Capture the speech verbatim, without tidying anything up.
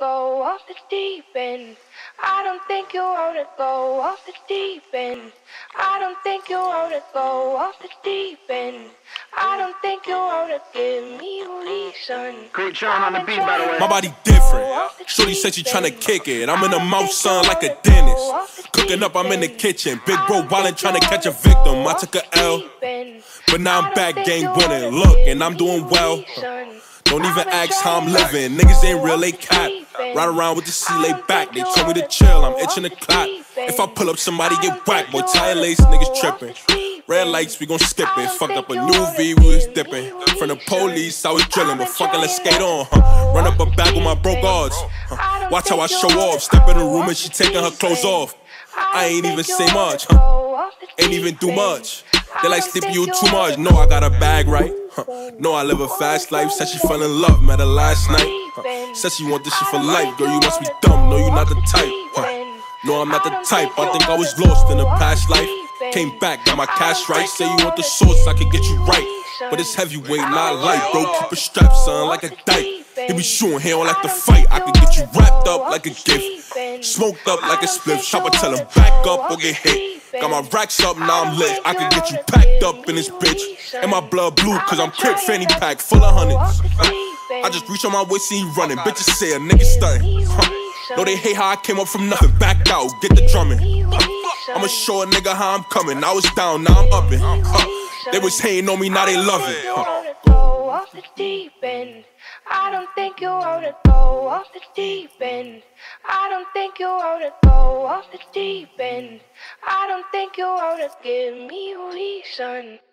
go off the deep end. I don't think you wanna go off the deep end. I don't think you wanna go off the deep end. I don't think you wanna give me a reason. Great John on the beat, by the way. My body different. Shorty said she tryna kick it. I'm in the mouth, son, like a dentist. Cooking up, I'm in the kitchen. Big bro wildin' tryna catch a victim. I took a L, but now I'm back, game winning. Look, and I'm doing well. Don't even ask how I'm living. Niggas ain't real, they cap. Ride around with the C laid back. They told me to chill, I'm itching to clap. If I pull up, somebody get whacked. Boy, tire lace, niggas tripping. Red lights, we gon' skip it. Fucked up a new V, we was dipping. From the police, I was drilling, but fucking let's skate on, huh? Run up a bag with my bro guards, huh? Watch how I show off. Step in the room and she taking her clothes off. I ain't even say much, huh? Ain't even do much. They like sleeping you too much. No, I got a bag right. Huh. No, I live a fast life. Said she fell in love, met her last night. Huh. Said she want this shit for life. Girl, you must be dumb. No, you not the type. Huh. No, I'm not the type. I think I was lost in a past life. Came back, got my cash right. Say you want the source, I can get you right. But it's heavyweight, not light, bro. Keep a strap, son, like a dyke. He be shooting, he don't like to fight. I can get you wrapped up like a gift. Smoked up like a spliff. Chopper tell him back up or get hit. Got my racks up, now I'm lit. I can get you packed up in this bitch. And my blood blue, cause I'm crip fanny pack full of hundreds. I just reach on my waist and he running. Bitches say a nigga stunting. Huh. No, they hate how I came up from nothing. Back out, get the drumming. Huh. I'ma show a nigga how I'm coming. I was down, now I'm upping. Huh. They was hating on me, now they love it. Huh. Go off the deep end. I don't think you wanna go off the deep end. I don't think you wanna go off the deep end. I don't think you wanna give me a reason.